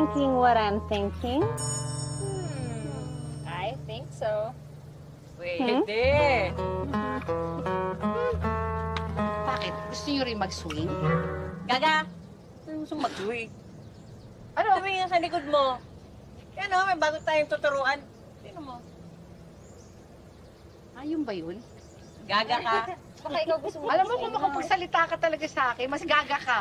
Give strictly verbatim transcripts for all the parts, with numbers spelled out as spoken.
thinking what I'm thinking? Hmm, I think so. Pwede. Hmm? Bakit? Gusto niyo rin mag-swing? Gaga, gusto mong mag-swing. Ano? Tumingin sa likod mo. Yan o, may bago tayong tuturuan. Sino mo? Ayun ba yun? Gaga ka. Baka ikaw gusto mo. Alam mo kung makapagsalita ka talaga sa akin, mas gaga ka.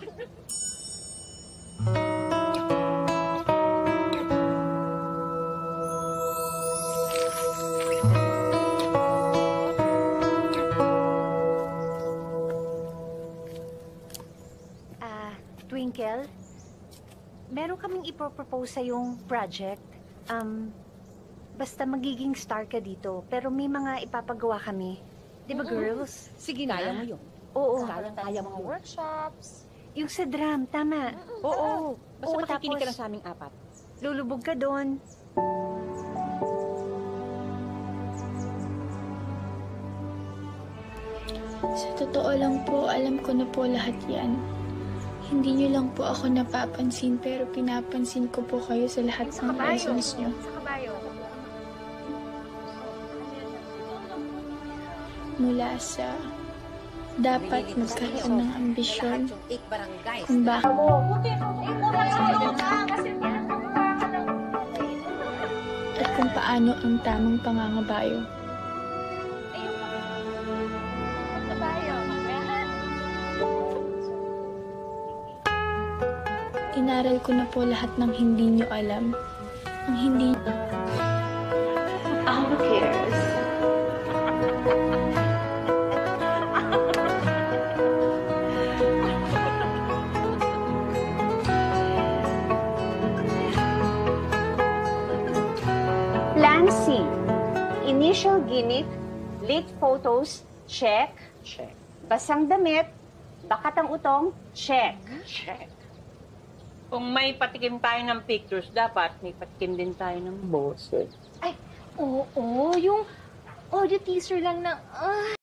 Ah, Twinkle, meron kaming ipropropose sa yung project. Um, basta magiging star ka dito, pero may mga ipapagawa kami. Di ba, girls? Sige na. Kaya mo yun. Oo. Kaya tayo mga workshops. Yung sa drum, tama. Oo. Basta Oo, makikinig ka tapos lang sa aming apat. lulubog ka doon. Sa totoo lang po, alam ko na po lahat yan. Hindi niyo lang po ako napapansin, pero pinapansin ko po kayo sa lahat ng lessons niyo. Sa kabayo. Mula sa dapat magkaroon ng ambisyon, Eight barangays. kung bakit at kung paano ang tamang pangangabayo. Inaral ko na po lahat ng hindi niyo alam. Ang hindi... Who cares? Plan C. Initial gimmick, lit photos, check. Check. Basang damit, bakat ang utong, check. Check. Kung may patikim tayo ng pictures, dapat may patikim din tayo ng boses. Ay, oo, yung audio teaser lang na, ah,